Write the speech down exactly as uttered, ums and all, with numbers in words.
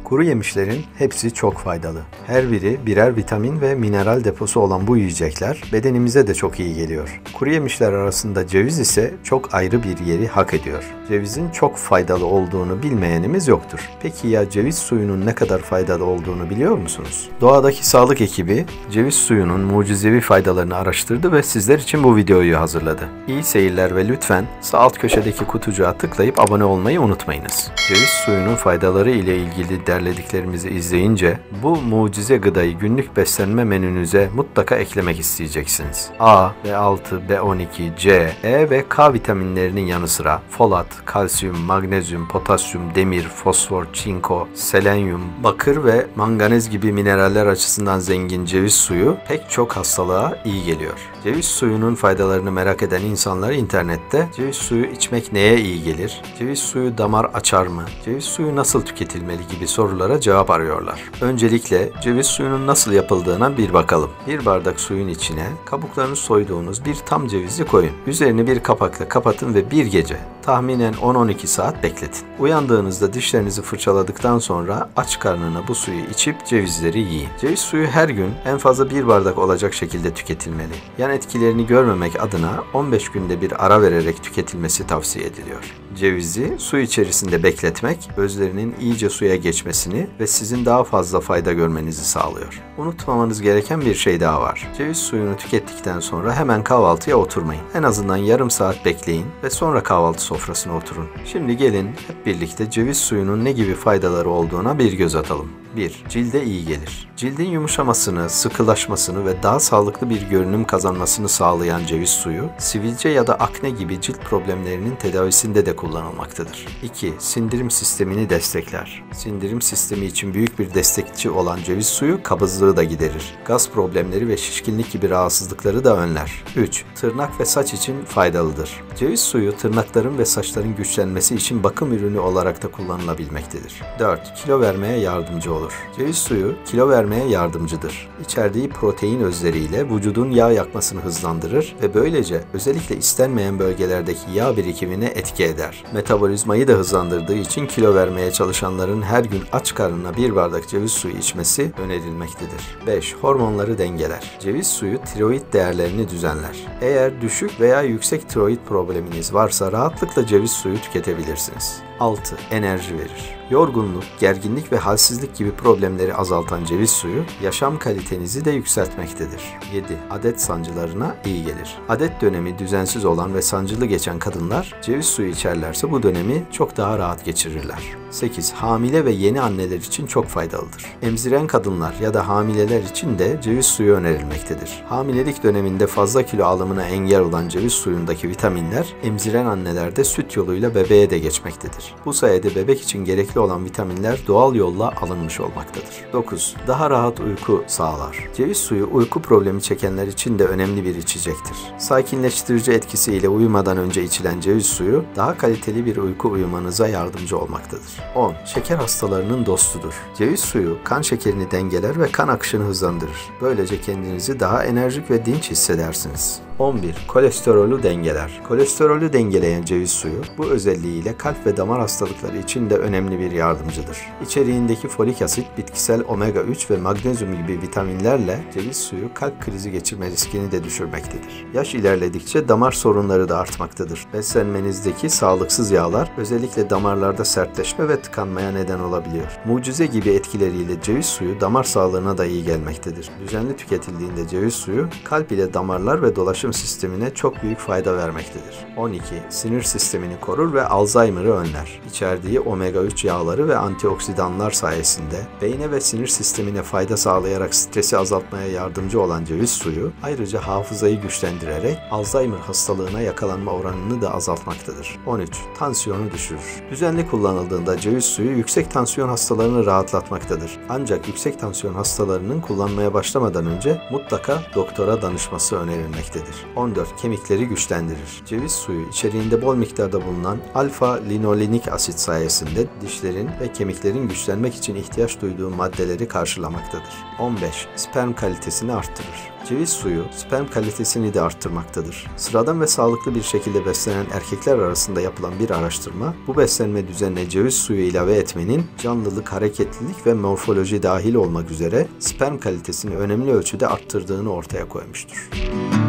Kuru yemişlerin hepsi çok faydalı. Her biri birer vitamin ve mineral deposu olan bu yiyecekler bedenimize de çok iyi geliyor. Kuru yemişler arasında ceviz ise çok ayrı bir yeri hak ediyor. Cevizin çok faydalı olduğunu bilmeyenimiz yoktur. Peki ya ceviz suyunun ne kadar faydalı olduğunu biliyor musunuz? Doğadaki sağlık ekibi ceviz suyunun mucizevi faydalarını araştırdı ve sizler için bu videoyu hazırladı. İyi seyirler ve lütfen sağ alt köşedeki kutucuğa tıklayıp abone olmayı unutmayınız. Ceviz suyunun faydaları ile ilgili derlediklerimizi izleyince bu mucize gıdayı günlük beslenme menünüze mutlaka eklemek isteyeceksiniz. A, B altı, B on iki, C, E ve K vitaminlerinin yanı sıra folat, kalsiyum, magnezyum, potasyum, demir, fosfor, çinko, selenyum, bakır ve manganez gibi mineraller açısından zengin ceviz suyu pek çok hastalığa iyi geliyor. Ceviz suyunun faydalarını merak eden insanlar internette ceviz suyu içmek neye iyi gelir, ceviz suyu damar açar mı, ceviz suyu nasıl tüketilmeli gibi sorulara cevap arıyorlar. Öncelikle ceviz suyunun nasıl yapıldığına bir bakalım. Bir bardak suyun içine kabuklarını soyduğunuz bir tam cevizi koyun. Üzerini bir kapakla kapatın ve bir gece, tahminen on on iki saat bekletin. Uyandığınızda dişlerinizi fırçaladıktan sonra aç karnına bu suyu içip cevizleri yiyin. Ceviz suyu her gün en fazla bir bardak olacak şekilde tüketilmeli. Yan etkilerini görmemek adına on beş günde bir ara vererek tüketilmesi tavsiye ediliyor. Cevizi su içerisinde bekletmek, özlerinin iyice suya geçmesini ve sizin daha fazla fayda görmenizi sağlıyor. Unutmamanız gereken bir şey daha var. Ceviz suyunu tükettikten sonra hemen kahvaltıya oturmayın. En azından yarım saat bekleyin ve sonra kahvaltı sofrasına oturun. Şimdi gelin hep birlikte ceviz suyunun ne gibi faydaları olduğuna bir göz atalım. bir. Cilde iyi gelir. Cildin yumuşamasını, sıkılaşmasını ve daha sağlıklı bir görünüm kazanmasını sağlayan ceviz suyu, sivilce ya da akne gibi cilt problemlerinin tedavisinde de kullanılmaktadır. iki. Sindirim sistemini destekler. Sindirim sistemi için büyük bir destekçi olan ceviz suyu kabızlığı da giderir. Gaz problemleri ve şişkinlik gibi rahatsızlıkları da önler. üç. Tırnak ve saç için faydalıdır. Ceviz suyu tırnakların ve saçların güçlenmesi için bakım ürünü olarak da kullanılabilmektedir. dört. Kilo vermeye yardımcı olur. Ceviz suyu kilo vermeye yardımcıdır. İçerdiği protein özleriyle vücudun yağ yakmasını hızlandırır ve böylece özellikle istenmeyen bölgelerdeki yağ birikimine etki eder. Metabolizmayı da hızlandırdığı için kilo vermeye çalışanların her gün aç karnına bir bardak ceviz suyu içmesi önerilmektedir. beş. Hormonları dengeler. Ceviz suyu tiroid değerlerini düzenler. Eğer düşük veya yüksek tiroid probleminiz varsa rahatlıkla ceviz suyu tüketebilirsiniz. altı. Enerji verir. Yorgunluk, gerginlik ve halsizlik gibi problemleri azaltan ceviz suyu yaşam kalitenizi de yükseltmektedir. yedi. Adet sancılarına iyi gelir. Adet dönemi düzensiz olan ve sancılı geçen kadınlar ceviz suyu içerlerse bu dönemi çok daha rahat geçirirler. sekiz. Hamile ve yeni anneler için çok faydalıdır. Emziren kadınlar ya da hamileler için de ceviz suyu önerilmektedir. Hamilelik döneminde fazla kilo alımına engel olan ceviz suyundaki vitaminler emziren annelerde süt yoluyla bebeğe de geçmektedir. Bu sayede bebek için gerekli olan vitaminler doğal yolla alınmış olmaktadır. dokuz. Daha rahat uyku sağlar. Ceviz suyu uyku problemi çekenler için de önemli bir içecektir. Sakinleştirici etkisiyle uyumadan önce içilen ceviz suyu daha kaliteli bir uyku uyumanıza yardımcı olmaktadır. on. Şeker hastalarının dostudur. Ceviz suyu kan şekerini dengeler ve kan akışını hızlandırır. Böylece kendinizi daha enerjik ve dinç hissedersiniz. on bir. Kolesterolü dengeler. Kolesterolü dengeleyen ceviz suyu bu özelliğiyle kalp ve damar hastalıkları için de önemli bir yardımcıdır. İçeriğindeki folik asit, bitkisel omega üç ve magnezyum gibi vitaminlerle ceviz suyu kalp krizi geçirme riskini de düşürmektedir. Yaş ilerledikçe damar sorunları da artmaktadır. Beslenmenizdeki sağlıksız yağlar özellikle damarlarda sertleşme ve tıkanmaya neden olabiliyor. Mucize gibi etkileriyle ceviz suyu damar sağlığına da iyi gelmektedir. Düzenli tüketildiğinde ceviz suyu kalp ile damarlar ve dolaşım sistemine çok büyük fayda vermektedir. on iki. Sinir sistemini korur ve Alzheimer'ı önler. İçerdiği omega üç yağları ve antioksidanlar sayesinde beyne ve sinir sistemine fayda sağlayarak stresi azaltmaya yardımcı olan ceviz suyu ayrıca hafızayı güçlendirerek Alzheimer hastalığına yakalanma oranını da azaltmaktadır. on üç. Tansiyonu düşürür. Düzenli kullanıldığında ceviz suyu yüksek tansiyon hastalarını rahatlatmaktadır. Ancak yüksek tansiyon hastalarının kullanmaya başlamadan önce mutlaka doktora danışması önerilmektedir. on dört Kemikleri güçlendirir. Ceviz suyu içeriğinde bol miktarda bulunan alfa-linolinik asit sayesinde dişlerin ve kemiklerin güçlenmek için ihtiyaç duyduğu maddeleri karşılamaktadır. on beş Sperm kalitesini arttırır. Ceviz suyu sperm kalitesini de arttırmaktadır. Sıradan ve sağlıklı bir şekilde beslenen erkekler arasında yapılan bir araştırma, bu beslenme düzenine ceviz suyu ilave etmenin canlılık, hareketlilik ve morfoloji dahil olmak üzere sperm kalitesini önemli ölçüde arttırdığını ortaya koymuştur.